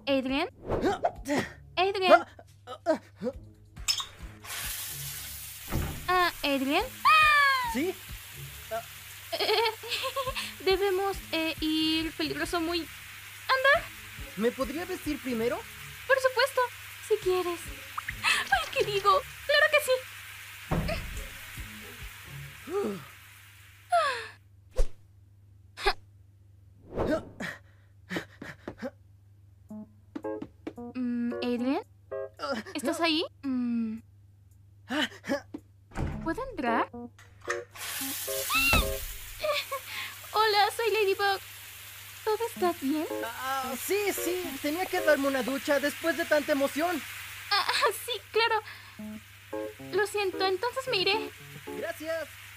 ¿Adrien? ¿Adrien? ¿Adrien? ¿Sí? Debemos ir peligroso muy... ¿Me podría vestir primero? Por supuesto, si quieres. Ay, ¿qué digo? ¡Claro que sí! ¿Adrien? ¿Estás ahí? ¿Puedo entrar? Hola, soy Ladybug. ¿Todo está bien? Sí, tenía que darme una ducha después de tanta emoción. Sí, claro. Lo siento, entonces me iré. Gracias.